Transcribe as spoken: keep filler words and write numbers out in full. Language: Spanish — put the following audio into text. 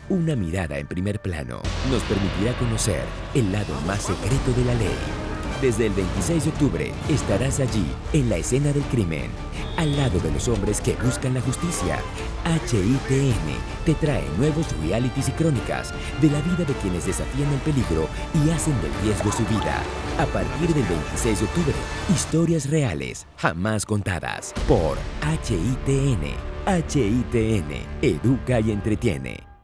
Una mirada en primer plano nos permitirá conocer el lado más secreto de la ley. Desde el veintiséis de octubre estarás allí, en la escena del crimen, al lado de los hombres que buscan la justicia. H I T N te trae nuevos realities y crónicas de la vida de quienes desafían el peligro y hacen del riesgo su vida. A partir del veintiséis de octubre, historias reales, jamás contadas, por H I T N. H I T N, educa y entretiene.